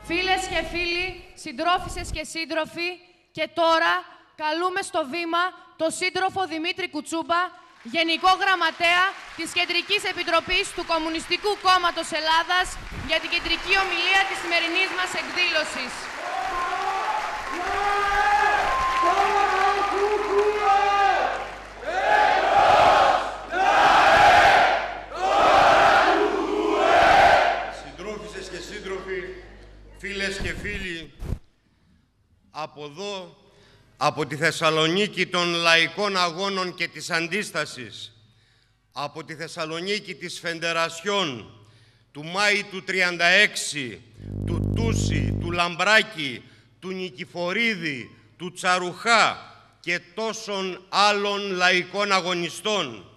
Φίλες και φίλοι, συντρόφισσες και σύντροφοι, και τώρα καλούμε στο βήμα τον σύντροφο Δημήτρη Κουτσούμπα, Γενικό Γραμματέα της Κεντρικής Επιτροπής του Κομμουνιστικού Κόμματος Ελλάδας, για την κεντρική ομιλία της σημερινής μας εκδήλωσης. Συντρόφισσες και σύντροφοι, φίλες και φίλοι, από εδώ, από τη Θεσσαλονίκη των Λαϊκών Αγώνων και της Αντίστασης, από τη Θεσσαλονίκη της Φεντερασιών, του Μάη του 36, του Τούση, του Λαμπράκη, του Νικηφορίδη, του Τσαρουχά και τόσων άλλων λαϊκών αγωνιστών.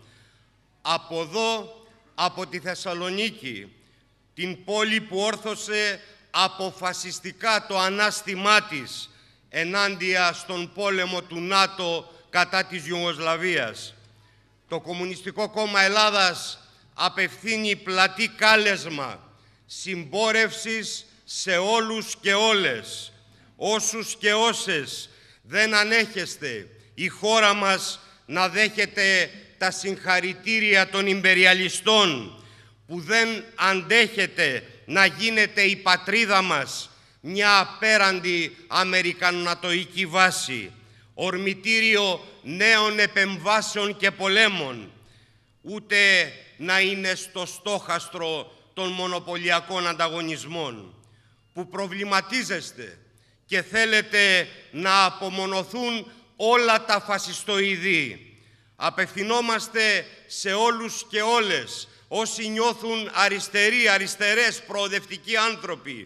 Από εδώ, από τη Θεσσαλονίκη, την πόλη που όρθωσε αποφασιστικά το ανάστημά της ενάντια στον πόλεμο του ΝΑΤΟ κατά της Ιουγκοσλαβίας. Το Κομμουνιστικό Κόμμα Ελλάδας απευθύνει πλατή κάλεσμα συμπόρευσης σε όλους και όλες, όσους και όσες δεν ανέχεστε η χώρα μας να δέχεται τα συγχαρητήρια των ιμπεριαλιστών, που δεν αντέχετε να γίνεται η πατρίδα μας μια απέραντη αμερικανονατοϊκή βάση, ορμητήριο νέων επεμβάσεων και πολέμων, ούτε να είναι στο στόχαστρο των μονοπωλιακών ανταγωνισμών, που προβληματίζεστε και θέλετε να απομονωθούν όλα τα φασιστοειδή. Απευθυνόμαστε σε όλους και όλες όσοι νιώθουν αριστερές, προοδευτικοί άνθρωποι,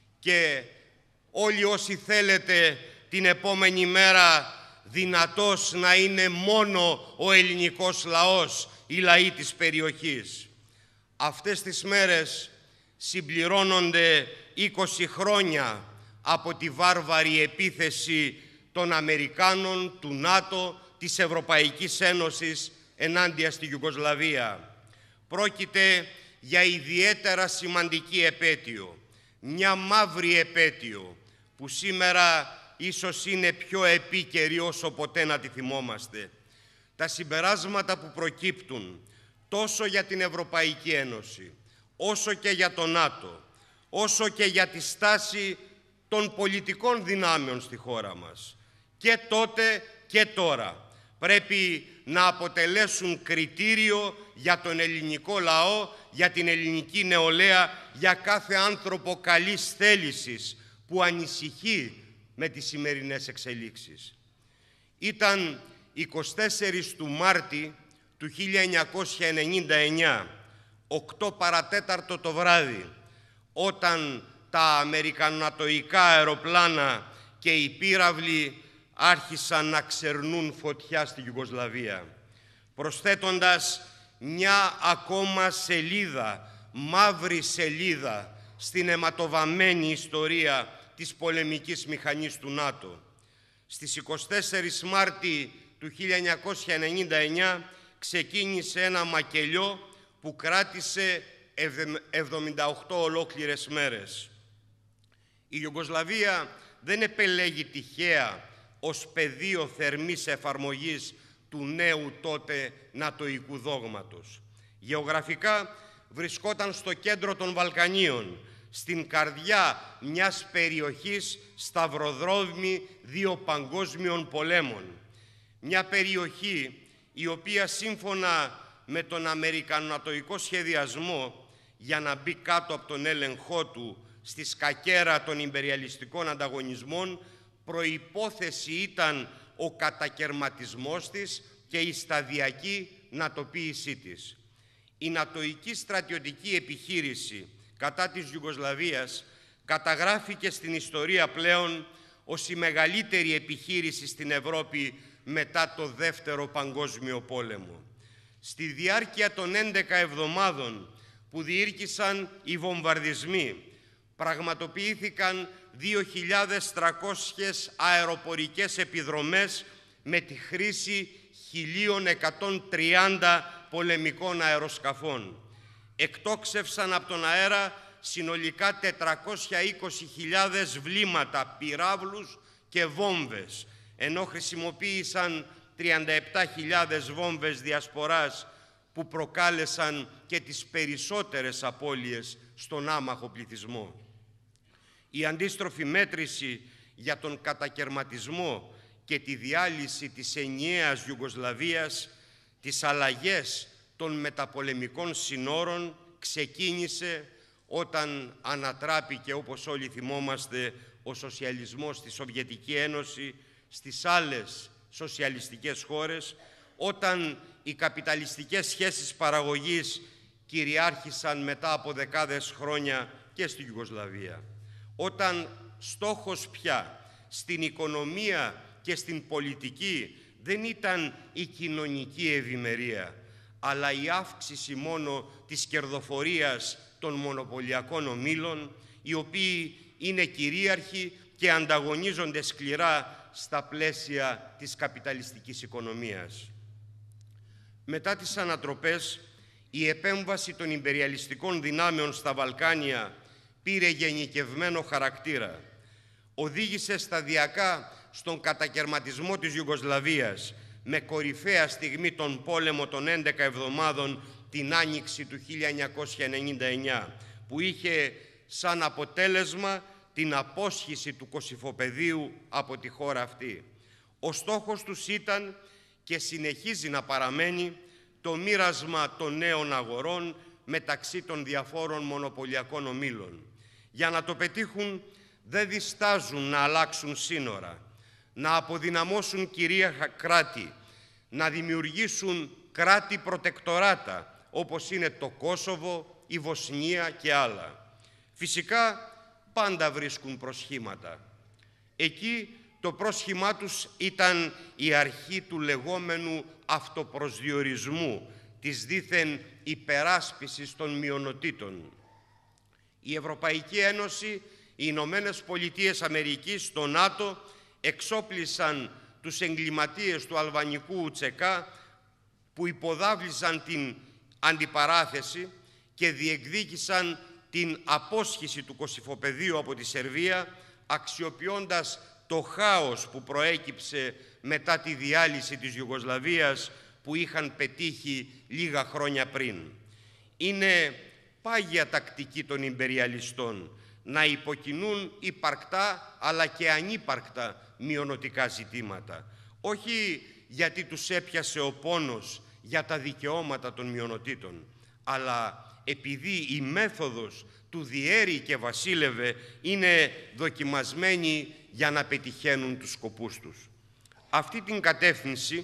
και όλοι όσοι θέλετε την επόμενη μέρα δυνατός να είναι μόνο ο ελληνικός λαός, οι λαοί της περιοχής. Αυτές τις μέρες συμπληρώνονται 20 χρόνια από τη βάρβαρη επίθεση των Αμερικάνων, του ΝΑΤΟ, της Ευρωπαϊκής Ένωσης ενάντια στη Ιουγκοσλαβία. Πρόκειται για ιδιαίτερα σημαντική επέτειο, μια μαύρη επέτειο που σήμερα ίσως είναι πιο επίκαιρη όσο ποτέ να τη θυμόμαστε. Τα συμπεράσματα που προκύπτουν τόσο για την Ευρωπαϊκή Ένωση, όσο και για το ΝΑΤΟ, όσο και για τη στάση των πολιτικών δυνάμεων στη χώρα μας, και τότε και τώρα, πρέπει να αποτελέσουν κριτήριο για τον ελληνικό λαό, για την ελληνική νεολαία, για κάθε άνθρωπο καλής θέλησης που ανησυχεί με τις σημερινές εξελίξεις. Ήταν 24 του Μάρτη του 1999, 8 παρατέταρτο το βράδυ, όταν τα αμερικανονατοϊκά αεροπλάνα και οι πύραυλοι άρχισαν να ξερνούν φωτιά στη Ιουγκοσλαβία, προσθέτοντας μια ακόμα σελίδα, μαύρη σελίδα, στην αιματοβαμμένη ιστορία της πολεμικής μηχανής του ΝΑΤΟ. Στις 24 Μάρτη του 1999 ξεκίνησε ένα μακελιό που κράτησε 78 ολόκληρες μέρες. Η Ιουγκοσλαβία δεν επελέγει τυχαία ως πεδίο θερμής εφαρμογής του νέου τότε νατοϊκού δόγματος. Γεωγραφικά βρισκόταν στο κέντρο των Βαλκανίων, στην καρδιά μιας περιοχής σταυροδρόμη δύο παγκόσμιων πολέμων. Μια περιοχή η οποία σύμφωνα με τον αμερικανονατοϊκό σχεδιασμό, για να μπει κάτω από τον έλεγχό του στη σκακέρα των ιμπεριαλιστικών ανταγωνισμών, προϋπόθεση ήταν ο κατακερματισμός της και η σταδιακή νατοποίησή της. Η νατοϊκή στρατιωτική επιχείρηση κατά της Ιουγκοσλαβίας καταγράφηκε στην ιστορία πλέον ως η μεγαλύτερη επιχείρηση στην Ευρώπη μετά το Δεύτερο Παγκόσμιο Πόλεμο. Στη διάρκεια των 11 εβδομάδων που διήρκησαν οι βομβαρδισμοί, πραγματοποιήθηκαν 2.300 αεροπορικές επιδρομές με τη χρήση 1.130 πολεμικών αεροσκαφών. Εκτόξευσαν από τον αέρα συνολικά 420.000 βλήματα, πυράβλους και βόμβες, ενώ χρησιμοποίησαν 37.000 βόμβες διασποράς που προκάλεσαν και τις περισσότερες απώλειες στον άμαχο πληθυσμό. Η αντίστροφη μέτρηση για τον κατακερματισμό και τη διάλυση της ενιαίας Ιουγκοσλαβίας, τις αλλαγές των μεταπολεμικών συνόρων, ξεκίνησε όταν ανατράπηκε, όπως όλοι θυμόμαστε, ο σοσιαλισμός στη Σοβιετική Ένωση, στις άλλες σοσιαλιστικές χώρες, όταν οι καπιταλιστικές σχέσεις παραγωγής κυριάρχησαν μετά από δεκάδες χρόνια και στη Ιουγκοσλαβία. Όταν στόχος πια στην οικονομία και στην πολιτική δεν ήταν η κοινωνική ευημερία, αλλά η αύξηση μόνο της κερδοφορίας των μονοπωλιακών ομίλων, οι οποίοι είναι κυρίαρχοι και ανταγωνίζονται σκληρά στα πλαίσια της καπιταλιστικής οικονομίας. Μετά τις ανατροπές, η επέμβαση των ιμπεριαλιστικών δυνάμεων στα Βαλκάνια πήρε γενικευμένο χαρακτήρα. Οδήγησε σταδιακά στον κατακερματισμό της Ιουγκοσλαβίας, με κορυφαία στιγμή τον πόλεμο των 11 εβδομάδων την Άνοιξη του 1999, που είχε σαν αποτέλεσμα την απόσχηση του Κωσυφοπεδίου από τη χώρα αυτή. Ο στόχος τους ήταν και συνεχίζει να παραμένει το μοίρασμα των νέων αγορών μεταξύ των διαφόρων μονοπωλιακών ομίλων. Για να το πετύχουν δεν διστάζουν να αλλάξουν σύνορα, να αποδυναμώσουν κυρίαρχα κράτη, να δημιουργήσουν κράτη προτεκτοράτα, όπως είναι το Κόσοβο, η Βοσνία και άλλα. Φυσικά πάντα βρίσκουν προσχήματα. Εκεί το πρόσχημά τους ήταν η αρχή του λεγόμενου αυτοπροσδιορισμού, της δήθεν υπεράσπισης των μειονοτήτων. Η Ευρωπαϊκή Ένωση, οι Ηνωμένες Πολιτείες Αμερικής, το ΝΑΤΟ εξόπλισαν τους εγκληματίες του αλβανικού Ουτσεκά που υποδάβλησαν την αντιπαράθεση και διεκδίκησαν την απόσχηση του Κωσυφοπεδίου από τη Σερβία, αξιοποιώντας το χάος που προέκυψε μετά τη διάλυση της Ιουγκοσλαβίας που είχαν πετύχει λίγα χρόνια πριν. Είναι πάγια τακτική των ιμπεριαλιστών να υποκινούν υπαρκτά αλλά και ανύπαρκτα μειονοτικά ζητήματα. Όχι γιατί τους έπιασε ο πόνος για τα δικαιώματα των μειονοτήτων, αλλά επειδή η μέθοδος του διέρη και βασίλευε είναι δοκιμασμένη για να πετυχαίνουν τους σκοπούς τους. Αυτή την κατεύθυνση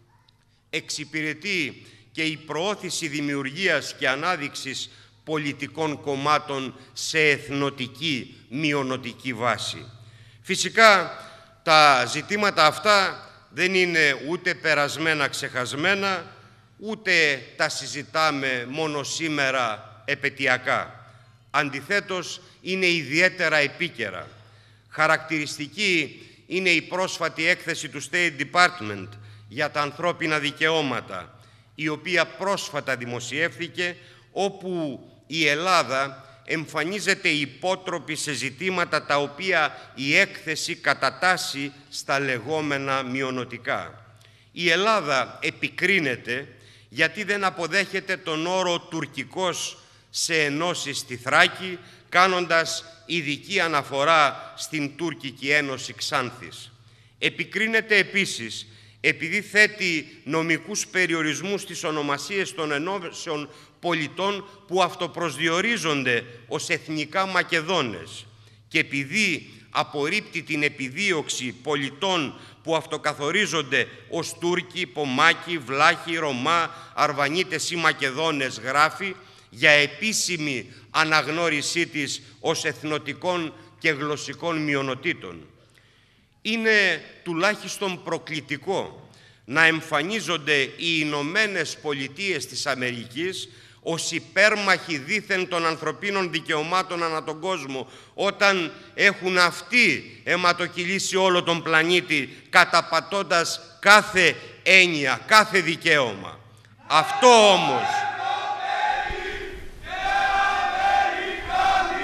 εξυπηρετεί και η προώθηση δημιουργίας και ανάδειξης πολιτικών κομμάτων σε εθνοτική, μειονοτική βάση. Φυσικά τα ζητήματα αυτά δεν είναι ούτε περασμένα ξεχασμένα, ούτε τα συζητάμε μόνο σήμερα επαιτειακά. Αντιθέτως, είναι ιδιαίτερα επίκαιρα. Χαρακτηριστική είναι η πρόσφατη έκθεση του State Department για τα ανθρώπινα δικαιώματα, η οποία πρόσφατα δημοσιεύθηκε, όπου η Ελλάδα εμφανίζεται υπότροπη σε ζητήματα τα οποία η έκθεση κατατάσσει στα λεγόμενα μειονοτικά. Η Ελλάδα επικρίνεται γιατί δεν αποδέχεται τον όρο «τουρκικός» σε ενώσεις στη Θράκη, κάνοντας ειδική αναφορά στην Τουρκική Ένωση Ξάνθης. Επικρίνεται επίσης επειδή θέτει νομικούς περιορισμούς στις ονομασίες των ενώσεων πολιτών που αυτοπροσδιορίζονται ως εθνικά Μακεδόνες και επειδή απορρίπτει την επιδίωξη πολιτών που αυτοκαθορίζονται ως Τούρκοι, Πομάκοι, Βλάχοι, Ρωμά, Αρβανίτες ή Μακεδόνες, γράφει, για επίσημη αναγνώρισή της ως εθνοτικών και γλωσσικών μειονοτήτων. Είναι τουλάχιστον προκλητικό να εμφανίζονται οι Ηνωμένες Πολιτείες της Αμερικής ως υπέρμαχοι δήθεν των ανθρωπίνων δικαιωμάτων ανά τον κόσμο, όταν έχουν αυτοί αιματοκυλήσει όλο τον πλανήτη, καταπατώντας κάθε έννοια, κάθε δικαίωμα. Αυτό όμως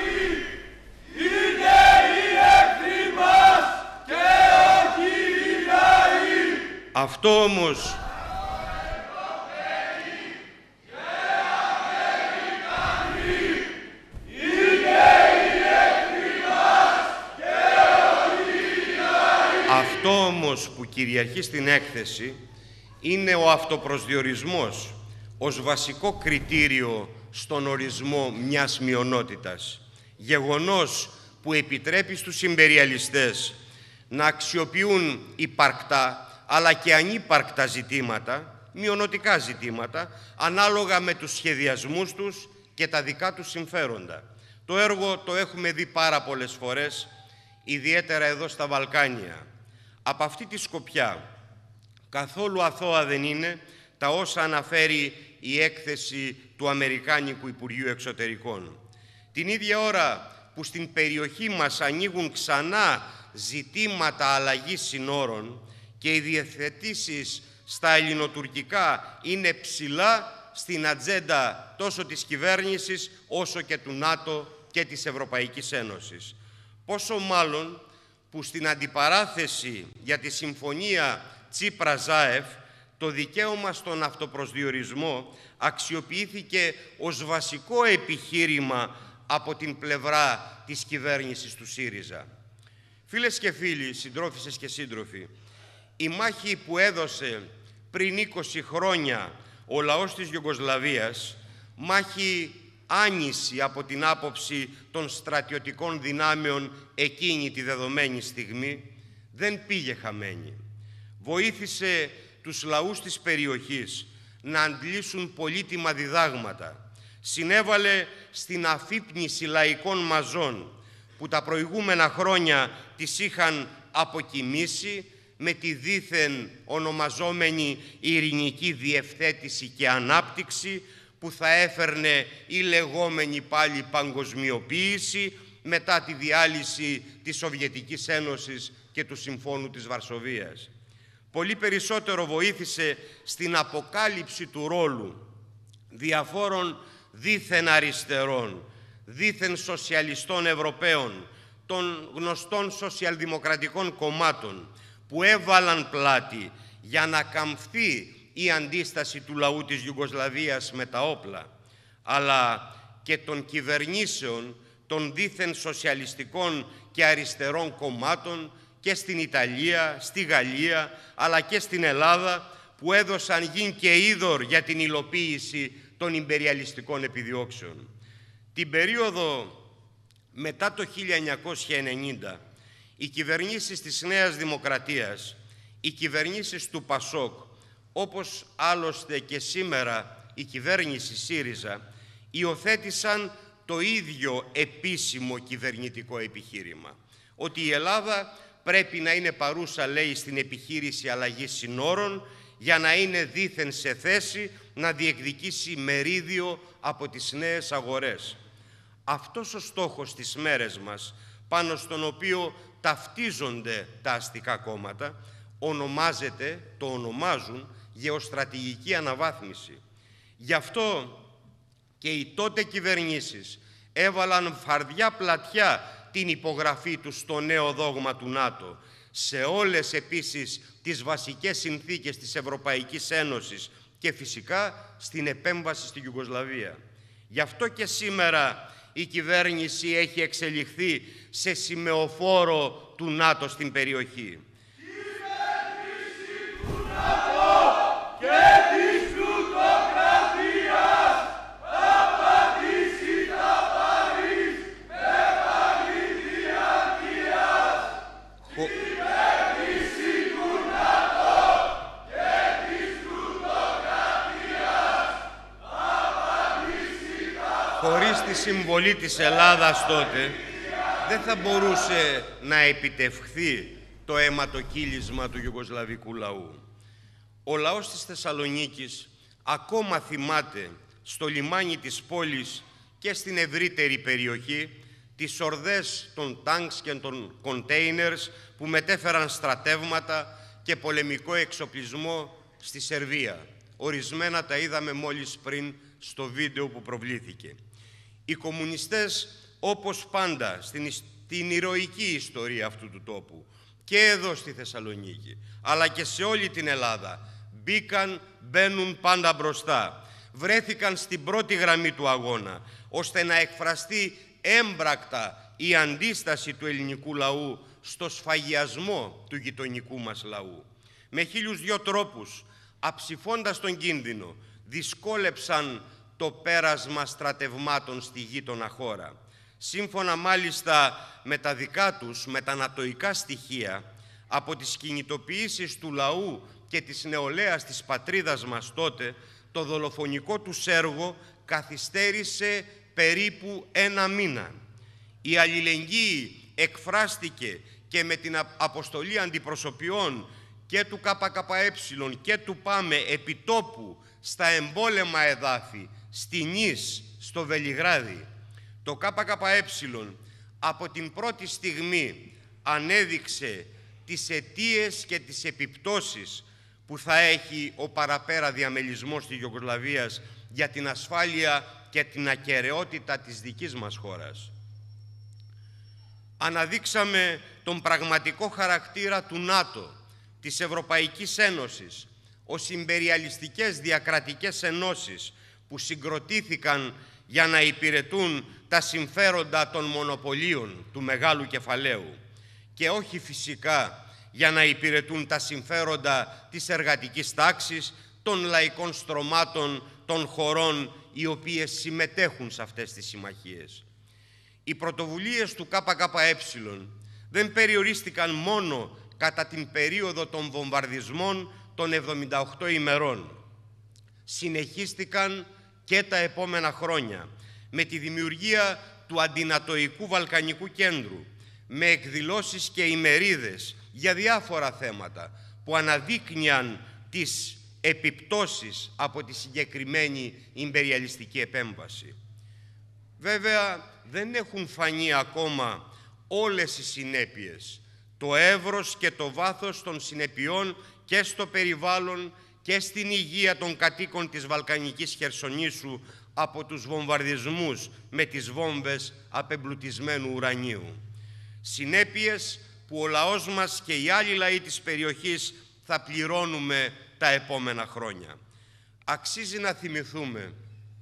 Αυτό όμως που κυριαρχεί στην έκθεση είναι ο αυτοπροσδιορισμός ως βασικό κριτήριο στον ορισμό μιας μειονότητας. Γεγονός που επιτρέπει στους ιμπεριαλιστές να αξιοποιούν υπαρκτά αλλά και ανύπαρκτα ζητήματα, μειονοτικά ζητήματα, ανάλογα με τους σχεδιασμούς τους και τα δικά τους συμφέροντα. Το έργο το έχουμε δει πάρα πολλές φορές, ιδιαίτερα εδώ στα Βαλκάνια. Από αυτή τη σκοπιά, καθόλου αθώα δεν είναι τα όσα αναφέρει η έκθεση του Αμερικάνικου Υπουργείου Εξωτερικών. Την ίδια ώρα που στην περιοχή μας ανοίγουν ξανά ζητήματα αλλαγής συνόρων και οι διευθετήσεις στα ελληνοτουρκικά είναι ψηλά στην ατζέντα τόσο της κυβέρνησης όσο και του ΝΑΤΟ και της Ευρωπαϊκής Ένωσης. Πόσο μάλλον που στην αντιπαράθεση για τη συμφωνία Τσίπρα-Ζάεφ το δικαίωμα στον αυτοπροσδιορισμό αξιοποιήθηκε ως βασικό επιχείρημα από την πλευρά της κυβέρνησης του ΣΥΡΙΖΑ. Φίλες και φίλοι, συντρόφισσες και σύντροφοι, η μάχη που έδωσε πριν 20 χρόνια ο λαός της Ιουγκοσλαβίας, μάχη άνηση από την άποψη των στρατιωτικών δυνάμεων εκείνη τη δεδομένη στιγμή, δεν πήγε χαμένη. Βοήθησε τους λαούς της περιοχής να αντλήσουν πολύτιμα διδάγματα. Συνέβαλε στην αφύπνιση λαϊκών μαζών που τα προηγούμενα χρόνια τις είχαν αποκοιμήσει με τη δήθεν ονομαζόμενη ειρηνική διευθέτηση και ανάπτυξη που θα έφερνε η λεγόμενη πάλι παγκοσμιοποίηση μετά τη διάλυση της Σοβιετικής Ένωσης και του Συμφώνου της Βαρσοβίας. Πολύ περισσότερο βοήθησε στην αποκάλυψη του ρόλου διαφόρων δήθεν αριστερών, δήθεν σοσιαλιστών Ευρωπαίων, των γνωστών σοσιαλδημοκρατικών κομμάτων που έβαλαν πλάτη για να καμφθεί η αντίσταση του λαού της Ιουγκοσλαβίας με τα όπλα, αλλά και των κυβερνήσεων των δήθεν σοσιαλιστικών και αριστερών κομμάτων και στην Ιταλία, στη Γαλλία, αλλά και στην Ελλάδα, που έδωσαν γιν και είδωρ για την υλοποίηση των ιμπεριαλιστικών επιδιώξεων. Την περίοδο μετά το 1990, οι κυβερνήσεις της Νέας Δημοκρατίας, οι κυβερνήσεις του ΠΑΣΟΚ, όπως άλλωστε και σήμερα η κυβέρνηση ΣΥΡΙΖΑ, υιοθέτησαν το ίδιο επίσημο κυβερνητικό επιχείρημα, ότι η Ελλάδα πρέπει να είναι παρούσα, λέει, στην επιχείρηση αλλαγής συνόρων για να είναι δήθεν σε θέση να διεκδικήσει μερίδιο από τις νέες αγορές. Αυτός ο στόχος της μέρες μας, πάνω στον οποίο ταυτίζονται τα αστικά κόμματα, το ονομάζουν γεωστρατηγική αναβάθμιση. Γι' αυτό και οι τότε κυβερνήσεις έβαλαν φαρδιά πλατιά την υπογραφή τους στο νέο δόγμα του ΝΑΤΟ, σε όλες επίσης τις βασικές συνθήκες της Ευρωπαϊκής Ένωσης και φυσικά στην επέμβαση στη Ιουγκοσλαβία. Γι' αυτό και σήμερα η κυβέρνηση έχει εξελιχθεί σε σημεοφόρο του ΝΑΤΟ στην περιοχή. Χωρίς τη συμβολή της Ελλάδας τότε δεν θα μπορούσε να επιτευχθεί το αιματοκύλισμα του ιουγκοσλαβικού λαού. Ο λαός της Θεσσαλονίκης ακόμα θυμάται στο λιμάνι της πόλης και στην ευρύτερη περιοχή τις ορδές των τάγκς και των κοντέινερς που μετέφεραν στρατεύματα και πολεμικό εξοπλισμό στη Σερβία. Ορισμένα τα είδαμε μόλις πριν στο βίντεο που προβλήθηκε. Οι κομμουνιστές, όπως πάντα στην ηρωική ιστορία αυτού του τόπου, και εδώ στη Θεσσαλονίκη, αλλά και σε όλη την Ελλάδα, μπαίνουν πάντα μπροστά. Βρέθηκαν στην πρώτη γραμμή του αγώνα, ώστε να εκφραστεί έμπρακτα η αντίσταση του ελληνικού λαού στο σφαγιασμό του γειτονικού μας λαού. Με 1002 τρόπους, αψηφώντας τον κίνδυνο, δυσκόλεψαν το πέρασμα στρατευμάτων στη γείτονα χώρα. Σύμφωνα μάλιστα με τα δικά τους μετανατοϊκά στοιχεία, από τις κινητοποιήσεις του λαού και της νεολαίας της πατρίδας μας τότε, το δολοφονικό τους έργο καθυστέρησε περίπου 1 μήνα. Η αλληλεγγύη εκφράστηκε και με την αποστολή αντιπροσωπιών και του ΚΚΕ και του ΠΑΜΕ επιτόπου στα εμπόλεμα εδάφη, στη Νης, στο Βελιγράδι. Το ΚΚΕ από την πρώτη στιγμή ανέδειξε τις αιτίες και τις επιπτώσεις που θα έχει ο παραπέρα διαμελισμός της Ιουγκοσλαβίας για την ασφάλεια και την ακεραιότητα της δικής μας χώρας. Αναδείξαμε τον πραγματικό χαρακτήρα του ΝΑΤΟ, της Ευρωπαϊκής Ένωσης, ως ιμπεριαλιστικές διακρατικές ενώσεις που συγκροτήθηκαν για να υπηρετούν τα συμφέροντα των μονοπωλίων του μεγάλου κεφαλαίου και όχι φυσικά για να υπηρετούν τα συμφέροντα της εργατικής τάξης, των λαϊκών στρωμάτων, των χωρών οι οποίες συμμετέχουν σε αυτές τις συμμαχίες. Οι πρωτοβουλίες του ΚΚΕ δεν περιορίστηκαν μόνο κατά την περίοδο των βομβαρδισμών των 78 ημερών. Συνεχίστηκαν και τα επόμενα χρόνια με τη δημιουργία του Αντινατοϊκού Βαλκανικού Κέντρου, με εκδηλώσεις και ημερίδες για διάφορα θέματα που αναδείκνυαν τις επιπτώσεις από τη συγκεκριμένη ιμπεριαλιστική επέμβαση. Βέβαια, δεν έχουν φανεί ακόμα όλες οι συνέπειες, το εύρος και το βάθος των συνεπειών και στο περιβάλλον και στην υγεία των κατοίκων της Βαλκανικής Χερσονήσου από τους βομβαρδισμούς με τις βόμβες απεμπλουτισμένου ουρανίου. Συνέπειες που ο λαός μας και οι άλλοι λαοί της περιοχής θα πληρώνουμε τα επόμενα χρόνια. Αξίζει να θυμηθούμε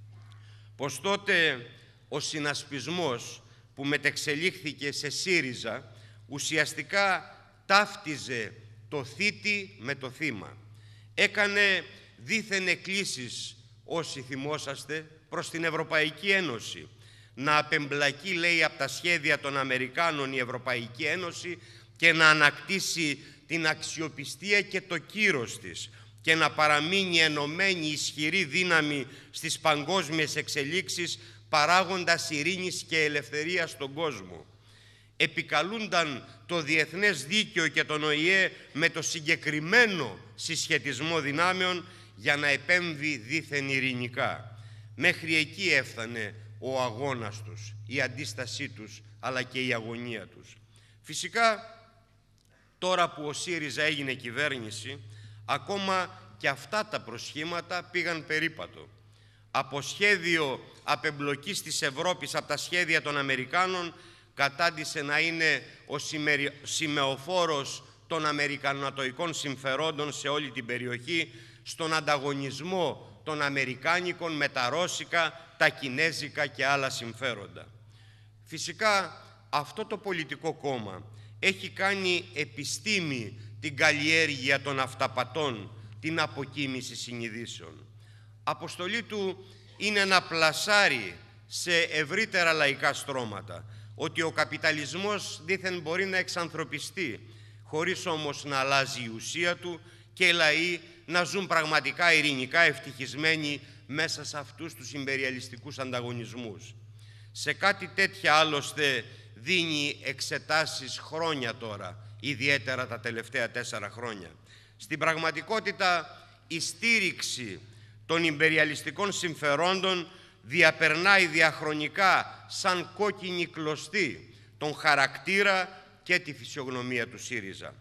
πως τότε ο συνασπισμός που μετεξελίχθηκε σε ΣΥΡΙΖΑ ουσιαστικά ταύτιζε το θήτη με το θύμα. Έκανε δήθεν εκκλήσεις, όσοι θυμόσαστε, προς την Ευρωπαϊκή Ένωση. Να απεμπλακεί, λέει, από τα σχέδια των Αμερικάνων η Ευρωπαϊκή Ένωση και να ανακτήσει την αξιοπιστία και το κύρος της και να παραμείνει ενωμένη ισχυρή δύναμη στις παγκόσμιες εξελίξεις, παράγοντας ειρήνης και ελευθερίας στον κόσμο. Επικαλούνταν το διεθνές δίκαιο και τον ΟΗΕ με το συγκεκριμένο συσχετισμό δυνάμεων για να επέμβει δήθεν ειρηνικά. Μέχρι εκεί έφτανε ο αγώνας τους, η αντίστασή τους, αλλά και η αγωνία τους. Φυσικά, τώρα που ο ΣΥΡΙΖΑ έγινε κυβέρνηση, ακόμα και αυτά τα προσχήματα πήγαν περίπατο. Από σχέδιο απεμπλοκής της Ευρώπης από τα σχέδια των Αμερικάνων, κατάντησε να είναι ο σημεοφόρος των αμερικανατοϊκών συμφερόντων σε όλη την περιοχή, στον ανταγωνισμό των αμερικάνικων με τα ρώσικα, τα κινέζικα και άλλα συμφέροντα. Φυσικά, αυτό το πολιτικό κόμμα έχει κάνει επιστήμη την καλλιέργεια των αυταπατών, την αποκοίμηση συνειδήσεων. Αποστολή του είναι να πλασάρει σε ευρύτερα λαϊκά στρώματα ότι ο καπιταλισμός δήθεν μπορεί να εξανθρωπιστεί, χωρίς όμως να αλλάζει η ουσία του και οι λαοί να ζουν πραγματικά ειρηνικά ευτυχισμένοι μέσα σε αυτούς τους ιμπεριαλιστικούς ανταγωνισμούς. Σε κάτι τέτοια άλλωστε δίνει εξετάσεις χρόνια τώρα, ιδιαίτερα τα τελευταία 4 χρόνια. Στην πραγματικότητα, η στήριξη των ιμπεριαλιστικών συμφερόντων διαπερνάει διαχρονικά σαν κόκκινη κλωστή τον χαρακτήρα και τη φυσιογνωμία του ΣΥΡΙΖΑ.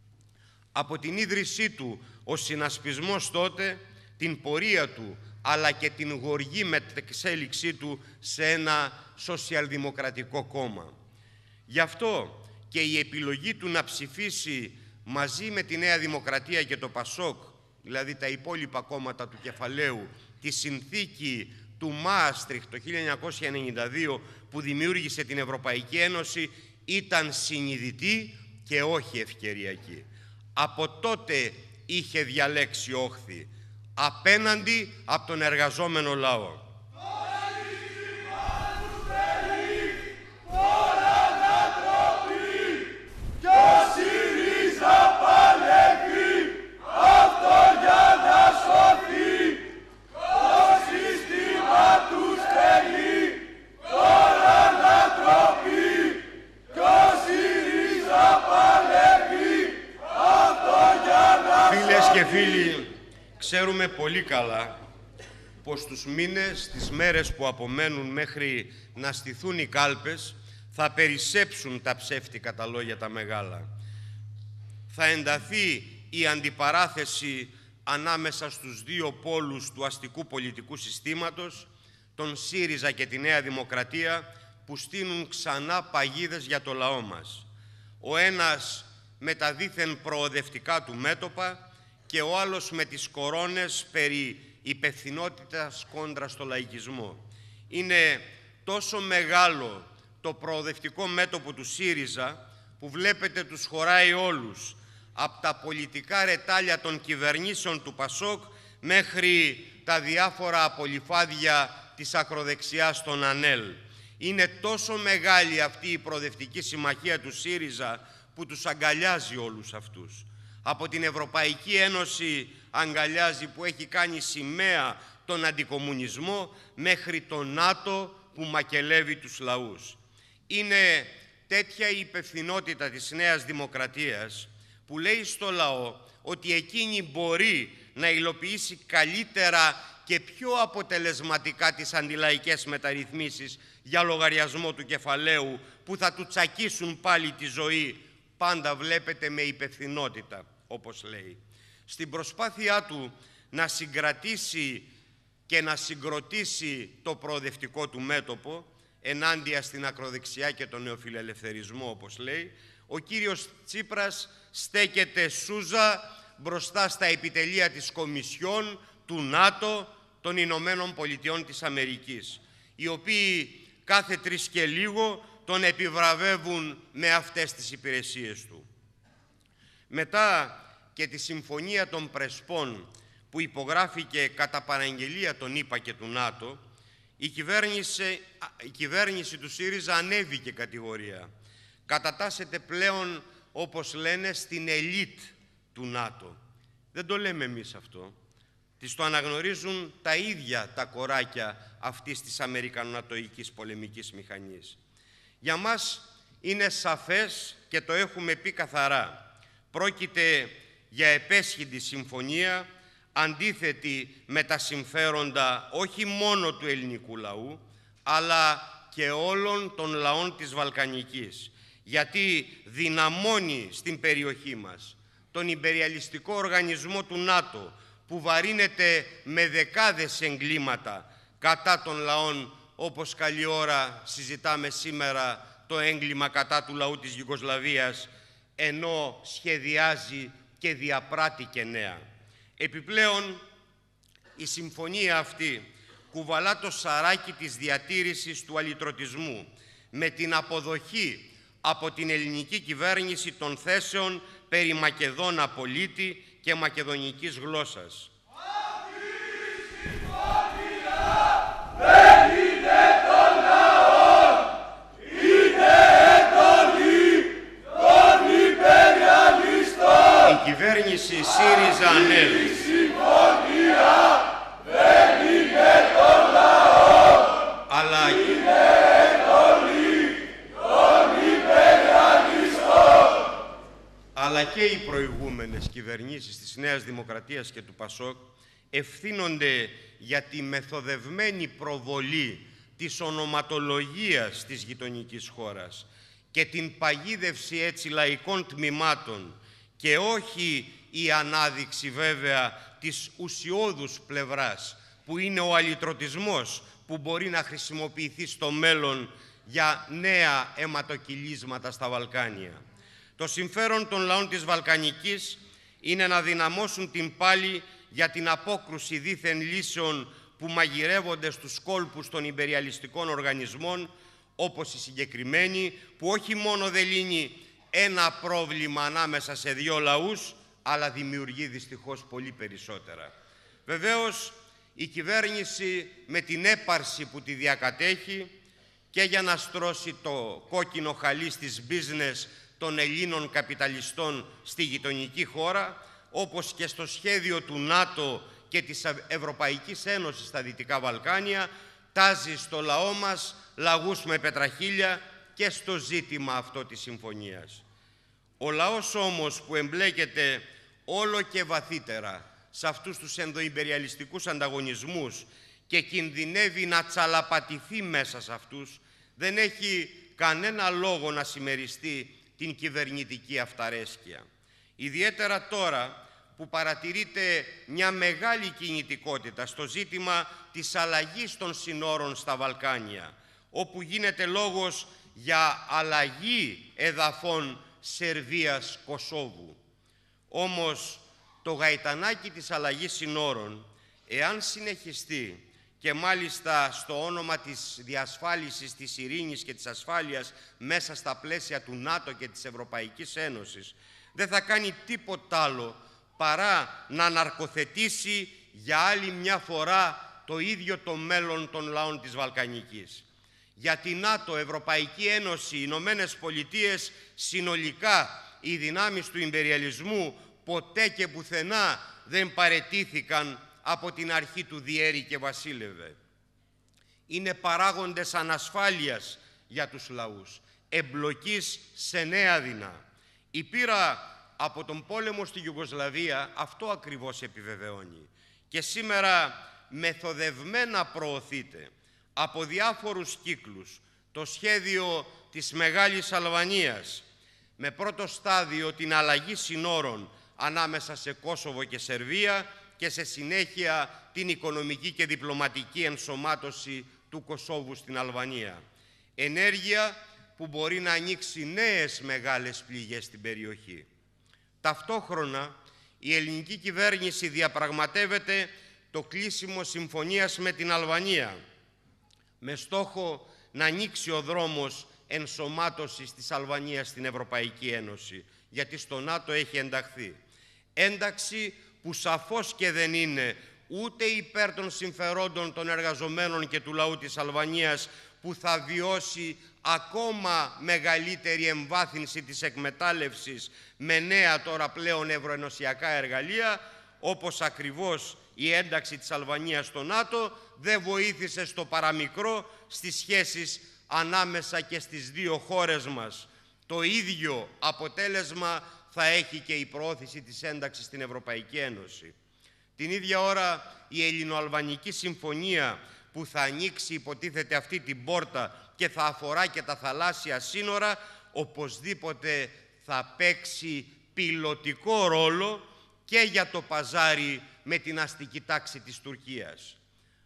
Από την ίδρυσή του ο συνασπισμός τότε, την πορεία του, αλλά και την γοργή μετεξέλιξή του σε ένα σοσιαλδημοκρατικό κόμμα. Γι' αυτό και η επιλογή του να ψηφίσει μαζί με τη Νέα Δημοκρατία και το ΠΑΣΟΚ, δηλαδή τα υπόλοιπα κόμματα του κεφαλαίου, τη συνθήκη του Μάστριχτ το 1992 που δημιούργησε την Ευρωπαϊκή Ένωση, ήταν συνειδητή και όχι ευκαιριακή. Από τότε είχε διαλέξει όχθη απέναντι από τον εργαζόμενο λαό. Και φίλοι, ξέρουμε πολύ καλά πως τους μήνες, τις μέρες που απομένουν μέχρι να στηθούν οι κάλπες, θα περισσέψουν τα ψεύτικα τα λόγια τα μεγάλα. Θα ενταθεί η αντιπαράθεση ανάμεσα στους δύο πόλους του αστικού πολιτικού συστήματος, τον ΣΥΡΙΖΑ και τη Νέα Δημοκρατία, που στείνουν ξανά παγίδες για το λαό μας. Ο ένας με τα δήθεν προοδευτικά του μέτωπα και ο άλλος με τις κορώνες περί υπευθυνότητας κόντρα στο λαϊκισμό. Είναι τόσο μεγάλο το προοδευτικό μέτωπο του ΣΥΡΙΖΑ που βλέπετε τους χωράει όλους, από τα πολιτικά ρετάλια των κυβερνήσεων του ΠΑΣΟΚ μέχρι τα διάφορα απολυφάδια της ακροδεξιάς των ΑΝΕΛ. Είναι τόσο μεγάλη αυτή η προοδευτική συμμαχία του ΣΥΡΙΖΑ που τους αγκαλιάζει όλους αυτούς. Από την Ευρωπαϊκή Ένωση αγκαλιάζει, που έχει κάνει σημαία τον αντικομμουνισμό, μέχρι το ΝΑΤΟ που μακελεύει τους λαούς. Είναι τέτοια η υπευθυνότητα της Νέας Δημοκρατίας που λέει στο λαό ότι εκείνη μπορεί να υλοποιήσει καλύτερα και πιο αποτελεσματικά τις αντιλαϊκές μεταρρυθμίσεις για λογαριασμό του κεφαλαίου που θα του τσακίσουν πάλι τη ζωή, πάντα βλέπετε με υπευθυνότητα, όπως λέει. Στην προσπάθειά του να συγκρατήσει και να συγκροτήσει το προοδευτικό του μέτωπο ενάντια στην ακροδεξιά και τον νεοφιλελευθερισμό, όπως λέει, ο κύριος Τσίπρας στέκεται σούζα μπροστά στα επιτελεία της Κομισιόν, του ΝΑΤΟ, των Ηνωμένων Πολιτειών της Αμερικής, οι οποίοι κάθε 3 και λίγο τον επιβραβεύουν με αυτές τις υπηρεσίες του. Μετά και τη Συμφωνία των Πρεσπών που υπογράφηκε κατά παραγγελία των ΗΠΑ και του ΝΑΤΟ, η κυβέρνηση του ΣΥΡΙΖΑ ανέβηκε κατηγορία. Κατατάσσεται πλέον, όπως λένε, στην ελίτ του ΝΑΤΟ. Δεν το λέμε εμείς αυτό. Τις το αναγνωρίζουν τα ίδια τα κοράκια αυτής της αμερικανονατοικής πολεμικής μηχανής. Για μας είναι σαφές και το έχουμε πει καθαρά. Πρόκειται για επέσχυντη συμφωνία, αντίθετη με τα συμφέροντα όχι μόνο του ελληνικού λαού, αλλά και όλων των λαών της Βαλκανικής, γιατί δυναμώνει στην περιοχή μας τον ιμπεριαλιστικό οργανισμό του ΝΑΤΟ, που βαρύνεται με δεκάδες εγκλήματα κατά των λαών, όπως καλή ώρα συζητάμε σήμερα το έγκλημα κατά του λαού της Ιουγκοσλαβίας, ενώ σχεδιάζει και διαπράττει και νέα. Επιπλέον, η συμφωνία αυτή κουβαλά το σαράκι της διατήρησης του αλυτρωτισμού με την αποδοχή από την ελληνική κυβέρνηση των θέσεων περί Μακεδόνα πολίτη και μακεδονικής γλώσσας. Αυτή η συμφωνία δεν είναι των λαών, είναι εντολή των υπεριαλιστών. Η κυβέρνηση ΣΥΡΙΖΑ ΑΝΕΛ δεν είναι των λαών, αλλά είναι εντολή των υπεριαλιστών. αλλά και οι προηγούμενες κυβερνήσεις της Νέας Δημοκρατίας και του ΠΑΣΟΚ ευθύνονται για τη μεθοδευμένη προβολή της ονοματολογίας της γειτονικής χώρας και την παγίδευση έτσι λαϊκών τμήματων, και όχι η ανάδειξη βέβαια της ουσιώδους πλευράς που είναι ο αλυτρωτισμός, που μπορεί να χρησιμοποιηθεί στο μέλλον για νέα αιματοκυλίσματα στα Βαλκάνια. Το συμφέρον των λαών της Βαλκανικής είναι να δυναμώσουν την πάλη για την απόκρουση δίθεν λύσεων που μαγειρεύονται στους κόλπους των ιμπεριαλιστικών οργανισμών, όπως η συγκεκριμένη, που όχι μόνο δεν λύνει ένα πρόβλημα ανάμεσα σε δύο λαούς, αλλά δημιουργεί δυστυχώς πολύ περισσότερα. Βεβαίως, η κυβέρνηση με την έπαρση που τη διακατέχει και για να στρώσει το κόκκινο χαλί στις business των Ελλήνων καπιταλιστών στη γειτονική χώρα, όπως και στο σχέδιο του ΝΑΤΟ και της Ευρωπαϊκής Ένωσης στα Δυτικά Βαλκάνια, τάζει στο λαό μας λαγούς με πετραχίλια και στο ζήτημα αυτό της συμφωνίας. Ο λαός όμως που εμπλέκεται όλο και βαθύτερα σε αυτούς τους ενδοϊμπεριαλιστικούς ανταγωνισμούς και κινδυνεύει να τσαλαπατηθεί μέσα σε αυτούς, δεν έχει κανένα λόγο να συμμεριστεί την κυβερνητική αυταρέσκεια. Ιδιαίτερα τώρα που παρατηρείται μια μεγάλη κινητικότητα στο ζήτημα της αλλαγής των συνόρων στα Βαλκάνια, όπου γίνεται λόγος για αλλαγή εδαφών Σερβίας-Κωσόβου. Όμως το γαϊτανάκι της αλλαγής συνόρων, εάν συνεχιστεί και μάλιστα στο όνομα της διασφάλισης της ειρήνης και της ασφάλειας μέσα στα πλαίσια του ΝΑΤΟ και της Ευρωπαϊκής Ένωσης, δεν θα κάνει τίποτα άλλο παρά να αναρκοθετήσει για άλλη μια φορά το ίδιο το μέλλον των λαών της Βαλκανικής. Για την ΝΑΤΟ, Ευρωπαϊκή Ένωση, Ηνωμένες Πολιτείες, συνολικά οι δυνάμεις του ιμπεριαλισμού ποτέ και πουθενά δεν παραιτήθηκαν από την αρχή του διέρη και βασίλευε. Είναι παράγοντες ανασφάλειας για τους λαούς, εμπλοκής σε νέα δεινά. Η πείρα από τον πόλεμο στη Ιουγκοσλαβία αυτό ακριβώς επιβεβαιώνει και σήμερα μεθοδευμένα προωθείται από διάφορους κύκλους το σχέδιο της Μεγάλης Αλβανίας, με πρώτο στάδιο την αλλαγή συνόρων ανάμεσα σε Κόσοβο και Σερβία και σε συνέχεια την οικονομική και διπλωματική ενσωμάτωση του Κωσόβου στην Αλβανία. Ενέργεια που μπορεί να ανοίξει νέες μεγάλες πληγές στην περιοχή. Ταυτόχρονα, η ελληνική κυβέρνηση διαπραγματεύεται το κλείσιμο συμφωνίας με την Αλβανία, με στόχο να ανοίξει ο δρόμος ενσωμάτωσης της Αλβανίας στην Ευρωπαϊκή Ένωση, γιατί στο ΝΑΤΟ έχει ενταχθεί. Ένταξη που σαφώς και δεν είναι ούτε υπέρ των συμφερόντων των εργαζομένων και του λαού της Αλβανίας, που θα βιώσει ακόμα μεγαλύτερη εμβάθυνση της εκμετάλλευσης με νέα τώρα πλέον ευρωενωσιακά εργαλεία, όπως ακριβώς η ένταξη της Αλβανίας στο ΝΑΤΟ δεν βοήθησε στο παραμικρό στις σχέσεις ανάμεσα και στις δύο χώρες μας. Το ίδιο αποτέλεσμα θα έχει και η προώθηση της ένταξης στην Ευρωπαϊκή Ένωση. Την ίδια ώρα η Ελληνοαλβανική Συμφωνία, που θα ανοίξει υποτίθεται αυτή την πόρτα και θα αφορά και τα θαλάσσια σύνορα, οπωσδήποτε θα παίξει πιλωτικό ρόλο και για το παζάρι με την αστική τάξη της Τουρκίας.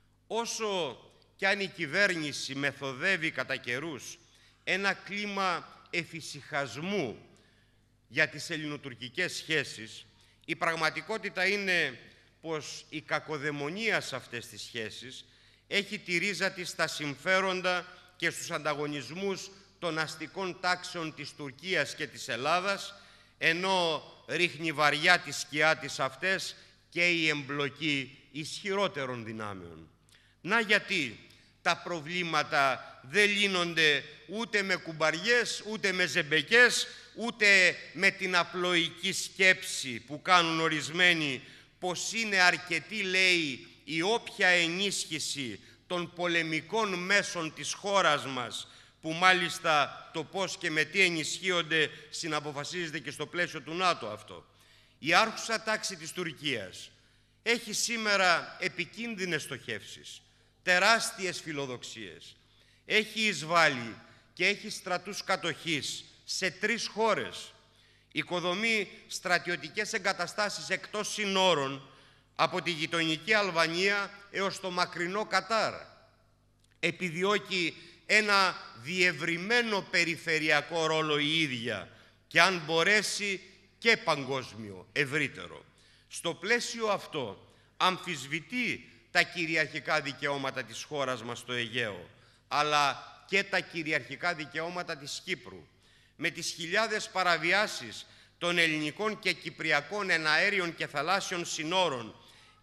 Όσο κι αν η κυβέρνηση μεθοδεύει κατά καιρούς ένα κλίμα εφησυχασμού για τις ελληνοτουρκικές σχέσεις, η πραγματικότητα είναι πως η κακοδαιμονία σε αυτές τις σχέσεις έχει τη ρίζα της στα συμφέροντα και στους ανταγωνισμούς των αστικών τάξεων της Τουρκίας και της Ελλάδας, ενώ ρίχνει βαριά τη σκιά της αυτές και η εμπλοκή ισχυρότερων δυνάμεων. Να γιατί τα προβλήματα δεν λύνονται ούτε με κουμπαριές, ούτε με ζεμπεκές, ούτε με την απλοϊκή σκέψη που κάνουν ορισμένοι, πως είναι αρκετή, λέει, η όποια ενίσχυση των πολεμικών μέσων της χώρας μας, που μάλιστα το πώς και με τι ενισχύονται συναποφασίζεται και στο πλαίσιο του ΝΑΤΟ αυτό. Η άρχουσα τάξη της Τουρκίας έχει σήμερα επικίνδυνες στοχεύσεις, τεράστιες φιλοδοξίες. Έχει εισβάλει και έχει στρατούς κατοχής σε 3 χώρες. Οικοδομεί στρατιωτικές εγκαταστάσεις εκτός συνόρων, από τη γειτονική Αλβανία έως το μακρινό Κατάρ. Επιδιώκει ένα διευρυμένο περιφερειακό ρόλο η ίδια και αν μπορέσει και παγκόσμιο, ευρύτερο. Στο πλαίσιο αυτό αμφισβητεί τα κυριαρχικά δικαιώματα της χώρας μας στο Αιγαίο, αλλά και τα κυριαρχικά δικαιώματα της Κύπρου. Με τις χιλιάδες παραβιάσεις των ελληνικών και κυπριακών εναέριων και θαλάσσιων συνόρων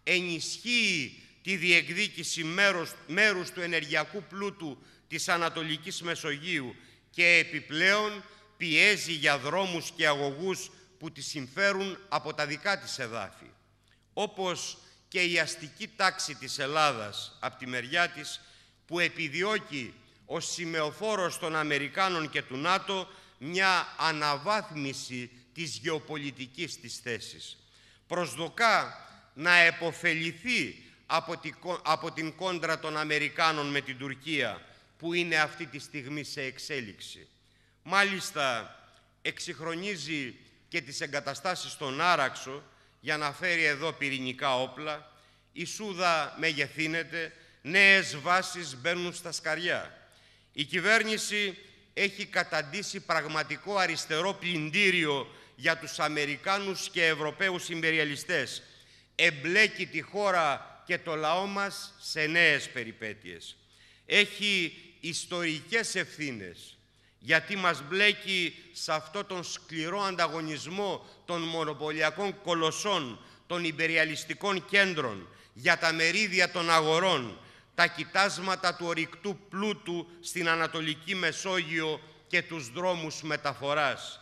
ενισχύει τη διεκδίκηση μέρους του ενεργειακού πλούτου της Ανατολικής Μεσογείου και επιπλέον πιέζει για δρόμους και αγωγούς που τη συμφέρουν από τα δικά της εδάφη. Όπως και η αστική τάξη της Ελλάδας, από τη μεριά της, που επιδιώκει ως σημεοφόρος των Αμερικάνων και του ΝΑΤΟ μια αναβάθμιση της γεωπολιτικής της θέσης. Προσδοκά να επωφεληθεί από την κόντρα των Αμερικάνων με την Τουρκία, που είναι αυτή τη στιγμή σε εξέλιξη. Μάλιστα, εξυγχρονίζει και τις εγκαταστάσεις στον Άραξο για να φέρει εδώ πυρηνικά όπλα, η Σούδα μεγεθύνεται, νέες βάσεις μπαίνουν στα σκαριά. Η κυβέρνηση έχει καταντήσει πραγματικό αριστερό πλυντήριο για τους Αμερικάνους και Ευρωπαίους ιμπεριαλιστές. Εμπλέκει τη χώρα και το λαό μας σε νέες περιπέτειες. Έχει ιστορικές ευθύνες, γιατί μας μπλέκει σε αυτό τον σκληρό ανταγωνισμό των μονοπωλιακών κολοσσών, των ιμπεριαλιστικών κέντρων, για τα μερίδια των αγορών, τα κοιτάσματα του ορυκτού πλούτου στην Ανατολική Μεσόγειο και τους δρόμους μεταφοράς.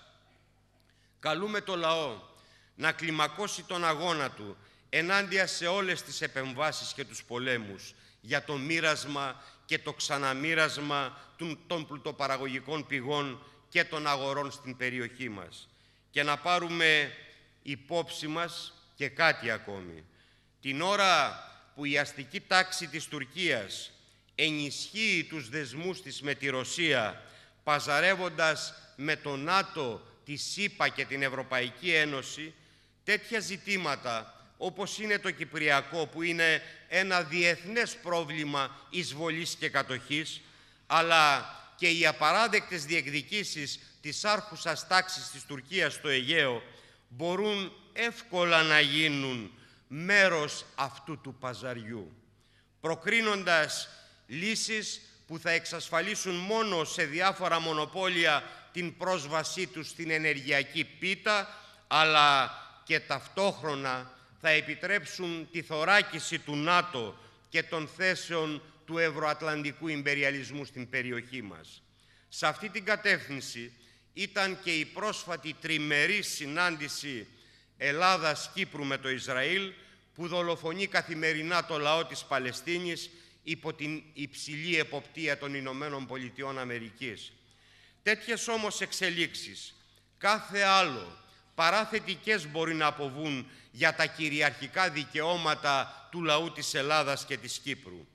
Καλούμε το λαό να κλιμακώσει τον αγώνα του ενάντια σε όλες τις επεμβάσεις και τους πολέμους για το μοίρασμα και το ξαναμοίρασμα των πλουτοπαραγωγικών πηγών και των αγορών στην περιοχή μας. Και να πάρουμε υπόψη μας και κάτι ακόμη. Την ώρα που η αστική τάξη της Τουρκίας ενισχύει τους δεσμούς της με τη Ρωσία, παζαρεύοντας με το ΝΑΤΟ, τη ΣΥΠΑ και την Ευρωπαϊκή Ένωση, τέτοια ζητήματα όπως είναι το Κυπριακό, που είναι ένα διεθνές πρόβλημα εισβολής και κατοχής, αλλά και οι απαράδεκτες διεκδικήσεις της άρχουσας τάξης της Τουρκίας στο Αιγαίο, μπορούν εύκολα να γίνουν μέρος αυτού του παζαριού, προκρίνοντας λύσεις που θα εξασφαλίσουν μόνο σε διάφορα μονοπόλια την πρόσβασή τους στην ενεργειακή πίτα, αλλά και ταυτόχρονα θα επιτρέψουν τη θωράκιση του ΝΑΤΟ και των θέσεων του ευρωατλαντικού ιμπεριαλισμού στην περιοχή μας. Σε αυτή την κατεύθυνση ήταν και η πρόσφατη τριμερή συνάντηση Ελλάδας-Κύπρου με το Ισραήλ, που δολοφονεί καθημερινά το λαό της Παλαιστίνης υπό την υψηλή εποπτεία των Ηνωμένων Πολιτειών Αμερικής. Τέτοιες όμως εξελίξεις, κάθε άλλο παρά θετικές, μπορεί να αποβούν για τα κυριαρχικά δικαιώματα του λαού της Ελλάδας και της Κύπρου.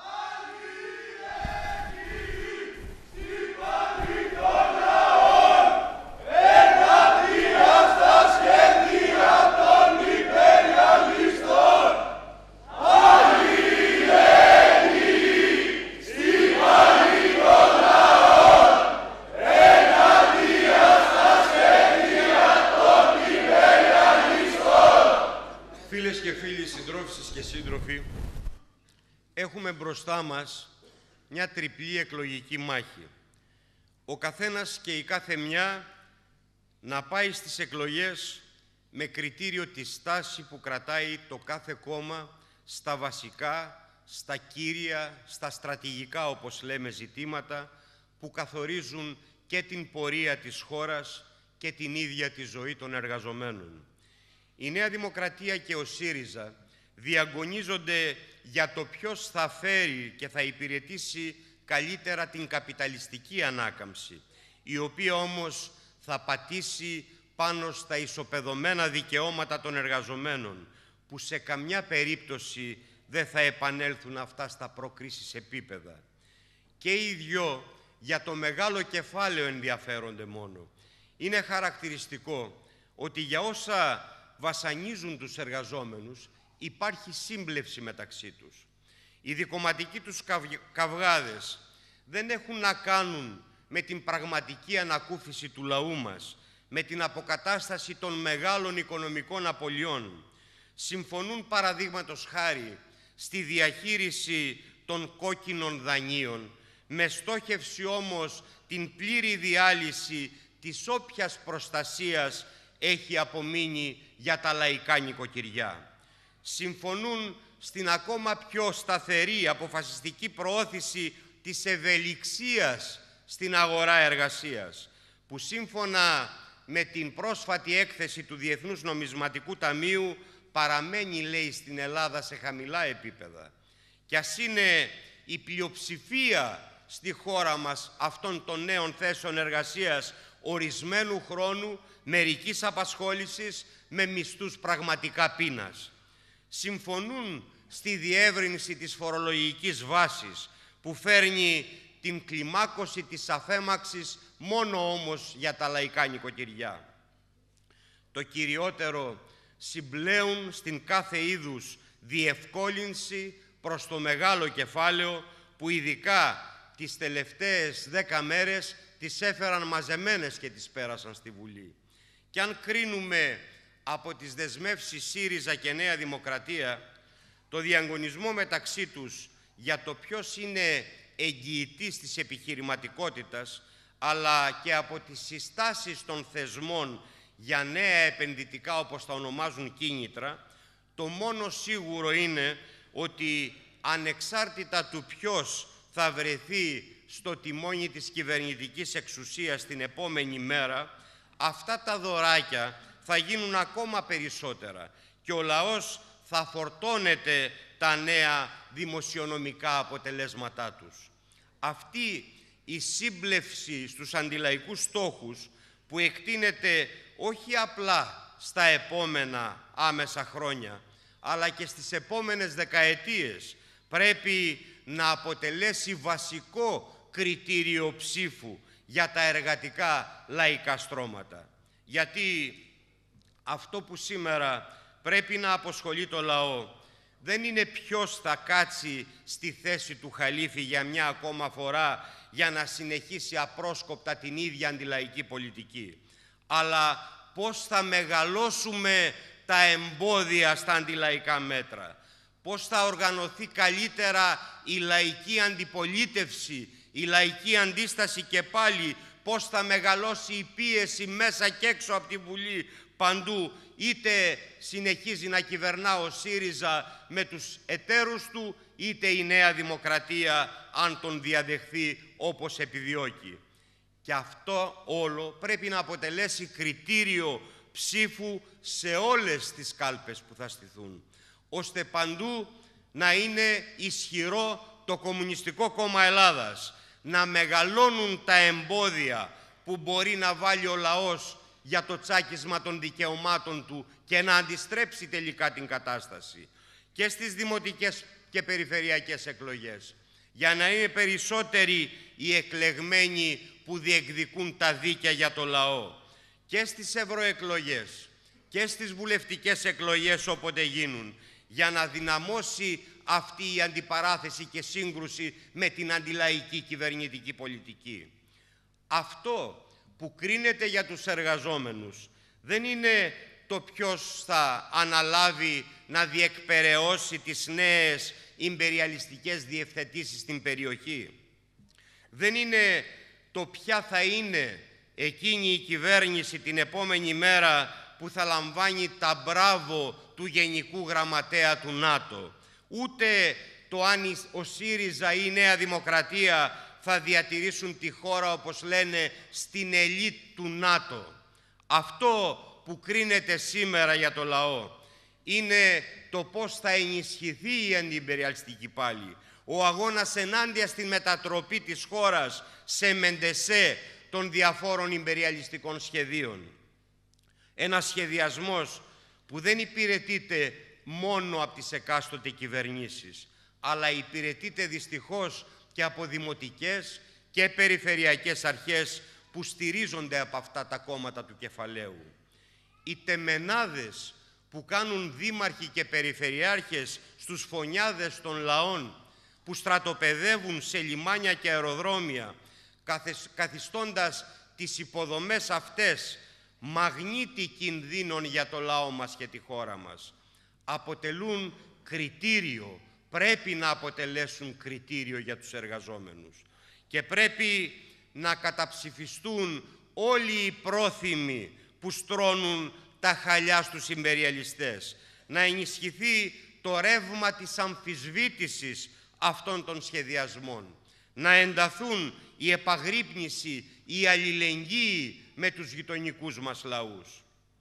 Φίλες και φίλοι, συντρόφισσες και σύντροφοι, έχουμε μπροστά μας μια τριπλή εκλογική μάχη. Ο καθένας και η κάθε μια να πάει στις εκλογές με κριτήριο τη στάση που κρατάει το κάθε κόμμα στα βασικά, στα κύρια, στα στρατηγικά, όπως λέμε, ζητήματα που καθορίζουν και την πορεία της χώρας και την ίδια τη ζωή των εργαζομένων. Η Νέα Δημοκρατία και ο ΣΥΡΙΖΑ διαγωνίζονται για το ποιος θα φέρει και θα υπηρετήσει καλύτερα την καπιταλιστική ανάκαμψη, η οποία όμως θα πατήσει πάνω στα ισοπεδωμένα δικαιώματα των εργαζομένων, που σε καμιά περίπτωση δεν θα επανέλθουν αυτά στα προκρίσεις επίπεδα. Και οι δυο για το μεγάλο κεφάλαιο ενδιαφέρονται μόνο. Είναι χαρακτηριστικό ότι για όσα βασανίζουν τους εργαζόμενους υπάρχει σύμπλευση μεταξύ τους. Οι δικομματικοί τους καυγάδες δεν έχουν να κάνουν με την πραγματική ανακούφιση του λαού μας, με την αποκατάσταση των μεγάλων οικονομικών απολειών. Συμφωνούν παραδείγματος χάρη στη διαχείριση των κόκκινων δανείων, με στόχευση όμως την πλήρη διάλυση της όποιας προστασίας έχει απομείνει για τα λαϊκά νοικοκυριά. Συμφωνούν στην ακόμα πιο σταθερή αποφασιστική προώθηση της ευελιξίας στην αγορά εργασίας, που σύμφωνα με την πρόσφατη έκθεση του Διεθνούς Νομισματικού Ταμείου παραμένει, λέει, στην Ελλάδα σε χαμηλά επίπεδα. Κι ας είναι η πλειοψηφία στη χώρα μας αυτών των νέων θέσεων εργασίας ορισμένου χρόνου, μερικής απασχόλησης, με μισθούς πραγματικά πείνας. Συμφωνούν στη διεύρυνση της φορολογικής βάσης, που φέρνει την κλιμάκωση της αφέμαξης μόνο όμως για τα λαϊκά νοικοκυριά. Το κυριότερο, συμπλέουν στην κάθε είδους διευκόλυνση προς το μεγάλο κεφάλαιο, που ειδικά τις τελευταίες 10 μέρες τις έφεραν μαζεμένες και τις πέρασαν στη Βουλή. Και αν κρίνουμε από τις δεσμεύσεις ΣΥΡΙΖΑ και Νέα Δημοκρατία, το διαγωνισμό μεταξύ τους για το ποιος είναι εγγυητής της επιχειρηματικότητας, αλλά και από τις συστάσεις των θεσμών για νέα επενδυτικά, όπως τα ονομάζουν, κίνητρα, το μόνο σίγουρο είναι ότι ανεξάρτητα του ποιος θα βρεθεί στο τιμόνι της κυβερνητικής εξουσίας την επόμενη μέρα, αυτά τα δωράκια θα γίνουν ακόμα περισσότερα και ο λαός θα φορτώνεται τα νέα δημοσιονομικά αποτελέσματά τους. Αυτή η σύμπλευση στους αντιλαϊκούς στόχους, που εκτείνεται όχι απλά στα επόμενα άμεσα χρόνια, αλλά και στις επόμενες δεκαετίες, πρέπει να αποτελέσει βασικό κριτήριο ψήφου για τα εργατικά λαϊκά στρώματα. Γιατί αυτό που σήμερα πρέπει να αποσχολεί το λαό δεν είναι ποιος θα κάτσει στη θέση του Χαλίφη για μια ακόμα φορά για να συνεχίσει απρόσκοπτα την ίδια αντιλαϊκή πολιτική, αλλά πώς θα μεγαλώσουμε τα εμπόδια στα αντιλαϊκά μέτρα, πώς θα οργανωθεί καλύτερα η λαϊκή αντιπολίτευση, η λαϊκή αντίσταση και πάλι πώς θα μεγαλώσει η πίεση μέσα και έξω από τη Βουλή παντού, είτε συνεχίζει να κυβερνά ο ΣΥΡΙΖΑ με τους εταίρους του, είτε η Νέα Δημοκρατία αν τον διαδεχθεί όπως επιδιώκει. Και αυτό όλο πρέπει να αποτελέσει κριτήριο ψήφου σε όλες τις κάλπες που θα στηθούν, ώστε παντού να είναι ισχυρό το Κομμουνιστικό Κόμμα Ελλάδας, να μεγαλώνουν τα εμπόδια που μπορεί να βάλει ο λαός για το τσάκισμα των δικαιωμάτων του και να αντιστρέψει τελικά την κατάσταση και στις δημοτικές και περιφερειακές εκλογές, για να είναι περισσότεροι οι εκλεγμένοι που διεκδικούν τα δίκαια για το λαό, και στις ευρωεκλογές και στις βουλευτικές εκλογές όποτε γίνουν, για να δυναμώσει αυτή η αντιπαράθεση και σύγκρουση με την αντιλαϊκή κυβερνητική πολιτική. Αυτό που κρίνεται για τους εργαζόμενους δεν είναι το ποιος θα αναλάβει να διεκπεραιώσει τις νέες ιμπεριαλιστικές διευθετήσεις στην περιοχή. Δεν είναι το ποια θα είναι εκείνη η κυβέρνηση την επόμενη μέρα που θα λαμβάνει τα μπράβο του Γενικού Γραμματέα του ΝΑΤΟ. Ούτε το αν ο ΣΥΡΙΖΑ ή η Νέα Δημοκρατία θα διατηρήσουν τη χώρα, όπως λένε, στην ελίτ του ΝΑΤΟ. Αυτό που κρίνεται σήμερα για το λαό είναι το πώς θα ενισχυθεί η αντιιμπεριαλιστική πάλι, ο αγώνας ενάντια στην μετατροπή της χώρας σε μεντεσέ των διαφόρων ιμπεριαλιστικών σχεδίων. Ένας σχεδιασμός που δεν υπηρετείται μόνο από τις εκάστοτε κυβερνήσεις, αλλά υπηρετείται δυστυχώς και από δημοτικές και περιφερειακές αρχές που στηρίζονται από αυτά τα κόμματα του κεφαλαίου. Οι τεμενάδες που κάνουν δήμαρχοι και περιφερειάρχες στους φωνιάδες των λαών που στρατοπεδεύουν σε λιμάνια και αεροδρόμια, καθιστώντας τις υποδομές αυτές μαγνήτη κινδύνων για το λαό μας και τη χώρα μας, αποτελούν κριτήριο, πρέπει να αποτελέσουν κριτήριο για τους εργαζόμενους και πρέπει να καταψηφιστούν όλοι οι πρόθυμοι που στρώνουν τα χαλιά στους ιμπεριαλιστές, να ενισχυθεί το ρεύμα της αμφισβήτησης αυτών των σχεδιασμών, να ενταθούν η επαγρύπνηση, η αλληλεγγύη με τους γειτονικούς μας λαούς.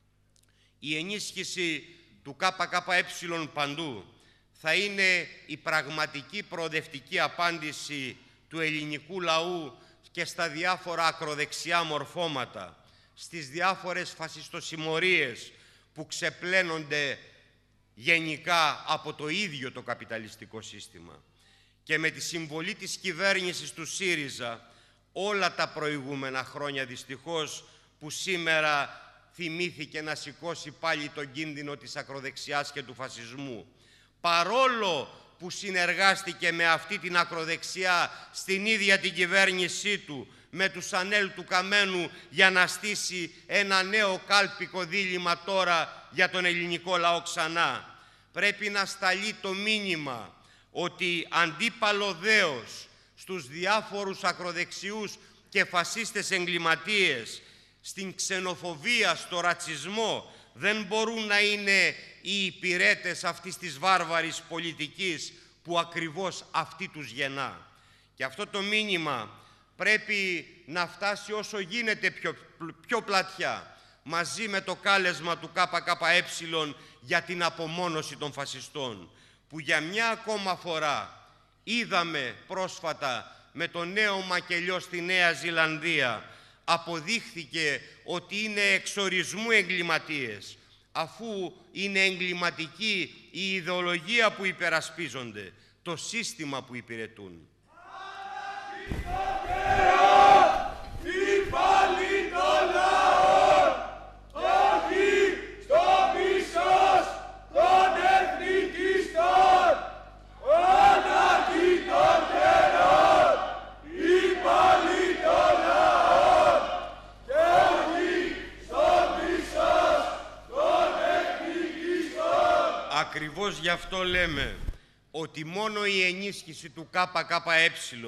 Η ενίσχυση του ΚΚΕ παντού θα είναι η πραγματική προοδευτική απάντηση του ελληνικού λαού και στα διάφορα ακροδεξιά μορφώματα, στις διάφορες φασιστοσημωρίες που ξεπλένονται γενικά από το ίδιο το καπιταλιστικό σύστημα. Και με τη συμβολή της κυβέρνησης του ΣΥΡΙΖΑ όλα τα προηγούμενα χρόνια δυστυχώς που σήμερα θυμήθηκε να σηκώσει πάλι τον κίνδυνο της ακροδεξιάς και του φασισμού, παρόλο που συνεργάστηκε με αυτή την ακροδεξιά στην ίδια την κυβέρνησή του, με τους Ανέλ του Καμένου, για να στήσει ένα νέο κάλπικο δίλημμα τώρα για τον ελληνικό λαό ξανά. Πρέπει να σταλεί το μήνυμα ότι αντίπαλο δέος στους διάφορους ακροδεξιούς και φασίστες εγκληματίες, στην ξενοφοβία, στο ρατσισμό, δεν μπορούν να είναι οι υπηρέτες αυτής της βάρβαρης πολιτικής που ακριβώς αυτή τους γεννά. Και αυτό το μήνυμα πρέπει να φτάσει όσο γίνεται πιο πλατιά, μαζί με το κάλεσμα του ΚΚΕ για την απομόνωση των φασιστών, που για μια ακόμα φορά είδαμε πρόσφατα με το νέο μακελιό στη Νέα Ζηλανδία, αποδείχθηκε ότι είναι εξορισμού εγκληματίες, αφού είναι εγκληματική η ιδεολογία που υπερασπίζονται, το σύστημα που υπηρετούν. Ακριβώς γι' αυτό λέμε ότι μόνο η ενίσχυση του ΚΚΕ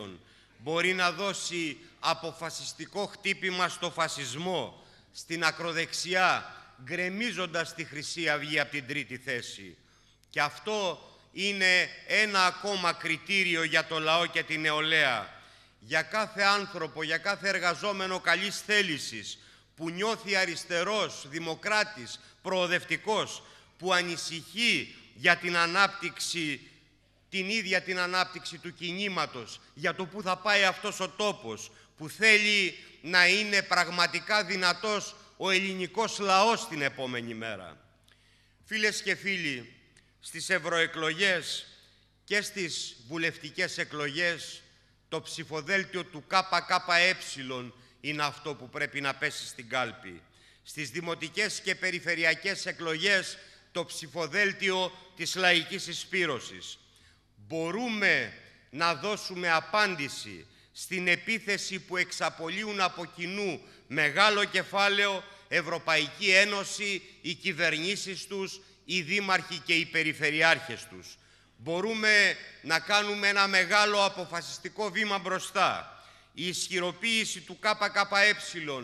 μπορεί να δώσει αποφασιστικό χτύπημα στο φασισμό, στην ακροδεξιά, γκρεμίζοντας τη Χρυσή Αυγή από την τρίτη θέση. Και αυτό είναι ένα ακόμα κριτήριο για το λαό και την νεολαία. Για κάθε άνθρωπο, για κάθε εργαζόμενο καλής θέλησης που νιώθει αριστερός, δημοκράτης, προοδευτικός, που ανησυχεί για την ανάπτυξη, την ίδια την ανάπτυξη του κινήματος, για το που θα πάει αυτός ο τόπος, που θέλει να είναι πραγματικά δυνατός ο ελληνικός λαός την επόμενη μέρα. Φίλες και φίλοι, στις ευρωεκλογές και στις βουλευτικές εκλογές, το ψηφοδέλτιο του ΚΚΕ είναι αυτό που πρέπει να πέσει στην κάλπη. Στις δημοτικές και περιφερειακές εκλογές, το ψηφοδέλτιο της λαϊκής συσπήρωσης. Μπορούμε να δώσουμε απάντηση στην επίθεση που εξαπολύουν από κοινού μεγάλο κεφάλαιο, Ευρωπαϊκή Ένωση, οι κυβερνήσεις τους, οι δήμαρχοι και οι περιφερειάρχες τους. Μπορούμε να κάνουμε ένα μεγάλο αποφασιστικό βήμα μπροστά. Η ισχυροποίηση του ΚΚΕ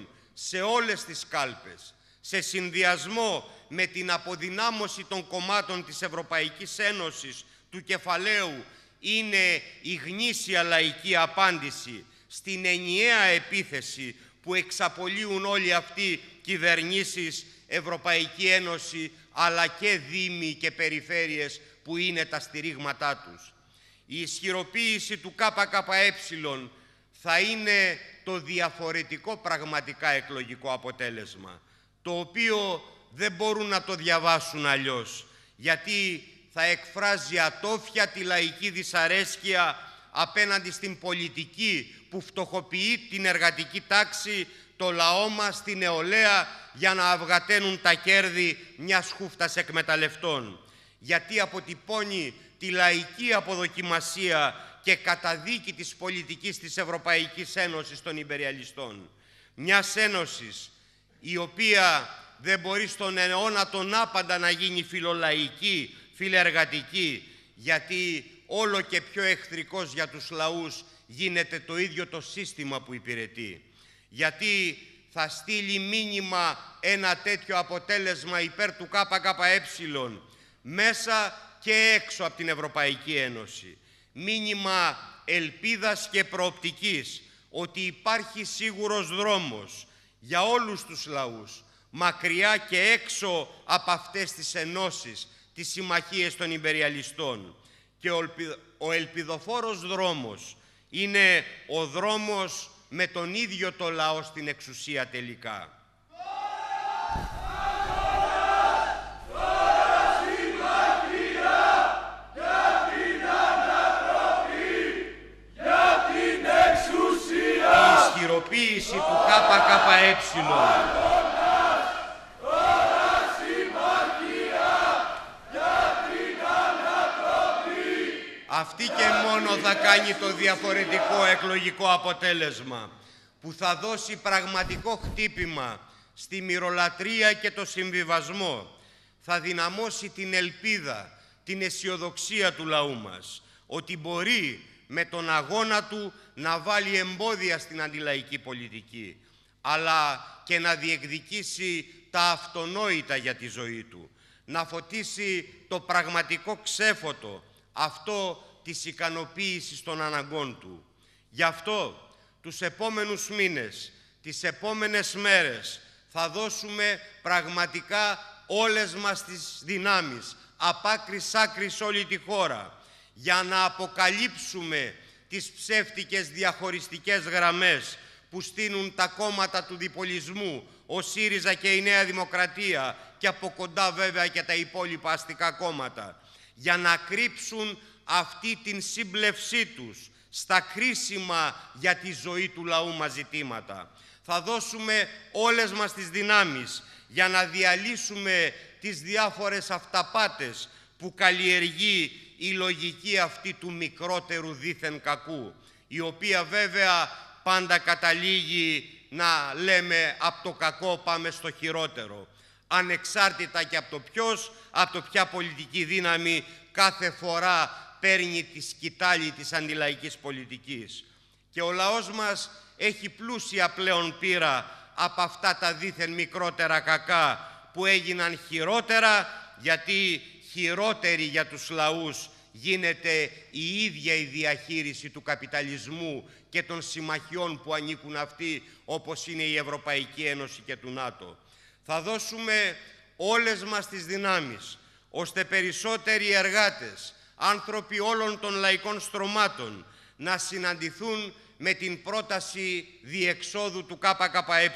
σε όλες τις κάλπες, σε συνδυασμό με την αποδυνάμωση των κομμάτων της Ευρωπαϊκής Ένωσης, του κεφαλαίου, είναι η γνήσια λαϊκή απάντηση στην ενιαία επίθεση που εξαπολύουν όλοι αυτοί κυβερνήσεις, Ευρωπαϊκή Ένωση, αλλά και δήμοι και περιφέρειες που είναι τα στηρίγματά τους. Η ισχυροποίηση του ΚΚΕ θα είναι το διαφορετικό πραγματικά εκλογικό αποτέλεσμα, το οποίο δεν μπορούν να το διαβάσουν αλλιώς, γιατί θα εκφράζει ατόφια τη λαϊκή δυσαρέσκεια απέναντι στην πολιτική που φτωχοποιεί την εργατική τάξη, το λαό μας, την νεολαία, για να αυγαταίνουν τα κέρδη μιας χούφτας εκμεταλλευτών. Γιατί αποτυπώνει τη λαϊκή αποδοκιμασία και καταδίκη της πολιτικής της Ευρωπαϊκής Ένωσης των υπεριαλιστών. Μιας ένωσης η οποία δεν μπορεί στον αιώνα τον άπαντα να γίνει φιλολαϊκή, φιλεργατική, γιατί όλο και πιο εχθρικός για τους λαούς γίνεται το ίδιο το σύστημα που υπηρετεί. Γιατί θα στείλει μήνυμα ένα τέτοιο αποτέλεσμα υπέρ του ΚΚΕ μέσα και έξω από την Ευρωπαϊκή Ένωση. Μήνυμα ελπίδας και προοπτικής ότι υπάρχει σίγουρος δρόμος για όλους τους λαούς, μακριά και έξω από αυτές τις ενώσεις, τις συμμαχίες των υπεριαλιστών. Και ο ελπιδοφόρος δρόμος είναι ο δρόμος με τον ίδιο το λαό στην εξουσία τελικά. Η ισχυροποίηση του ΚΚΕ αυτή και μόνο θα κάνει το διαφορετικό εκλογικό αποτέλεσμα που θα δώσει πραγματικό χτύπημα στη μυρολατρεία και το συμβιβασμό. Θα δυναμώσει την ελπίδα, την αισιοδοξία του λαού μας ότι μπορεί με τον αγώνα του να βάλει εμπόδια στην αντιλαϊκή πολιτική, αλλά και να διεκδικήσει τα αυτονόητα για τη ζωή του, να φωτίσει το πραγματικό ξέφωτο, αυτό της ικανοποίησης των αναγκών του. Γι' αυτό τους επόμενους μήνες, τις επόμενες μέρες, θα δώσουμε πραγματικά όλες μας τις δυνάμεις, απ' άκρης άκρης όλη τη χώρα, για να αποκαλύψουμε τις ψεύτικες διαχωριστικές γραμμές που στείνουν τα κόμματα του διπολισμού, ο ΣΥΡΙΖΑ και η Νέα Δημοκρατία και από κοντά βέβαια και τα υπόλοιπα αστικά κόμματα, για να κρύψουν αυτή την σύμπλευσή τους στα κρίσιμα για τη ζωή του λαού μας ζητήματα. Θα δώσουμε όλες μας τις δυνάμεις για να διαλύσουμε τις διάφορες αυταπάτες που καλλιεργεί η λογική αυτή του μικρότερου δήθεν κακού, η οποία βέβαια πάντα καταλήγει να λέμε από το κακό πάμε στο χειρότερο, ανεξάρτητα και από το ποιος, από το ποια πολιτική δύναμη κάθε φορά παίρνει τη σκητάλη της αντιλαϊκής πολιτικής. Και ο λαός μας έχει πλούσια πλέον πείρα από αυτά τα δήθεν μικρότερα κακά που έγιναν χειρότερα, γιατί χειρότερη για τους λαούς γίνεται η ίδια η διαχείριση του καπιταλισμού και των συμμαχιών που ανήκουν αυτοί, όπως είναι η Ευρωπαϊκή Ένωση και του ΝΑΤΟ. Θα δώσουμε όλες μας τις δυνάμεις, ώστε περισσότεροι εργάτες, άνθρωποι όλων των λαϊκών στρωμάτων, να συναντηθούν με την πρόταση διεξόδου του ΚΚΕ,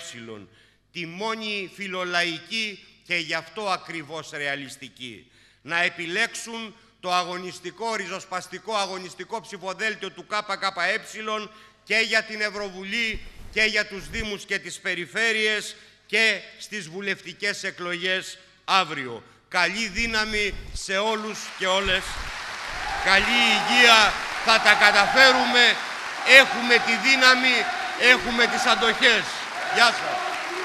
τη μόνη φιλολαϊκή και γι' αυτό ακριβώς ρεαλιστική. Να επιλέξουν το αγωνιστικό, ριζοσπαστικό αγωνιστικό ψηφοδέλτιο του ΚΚΕ και για την Ευρωβουλή και για τους Δήμους και τις περιφέρειες και στις βουλευτικές εκλογές αύριο. Καλή δύναμη σε όλους και όλες. Καλή υγεία, θα τα καταφέρουμε. Έχουμε τη δύναμη, έχουμε τις αντοχές. Γεια σας.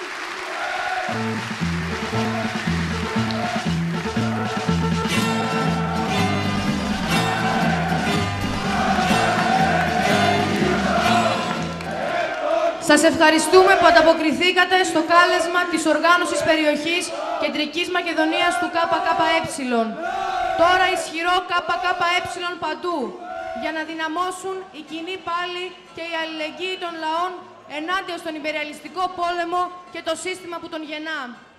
Σας ευχαριστούμε που ανταποκριθήκατε στο κάλεσμα της οργάνωσης περιοχής Κεντρικής Μακεδονίας του ΚΚΕ. Τώρα ισχυρό ΚΚΕ παντού, για να δυναμώσουν η κοινή πάλη και η αλληλεγγύη των λαών ενάντια στον υπεριαλιστικό πόλεμο και το σύστημα που τον γεννά.